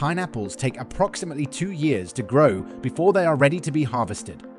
pineapples take approximately 2 years to grow before they are ready to be harvested.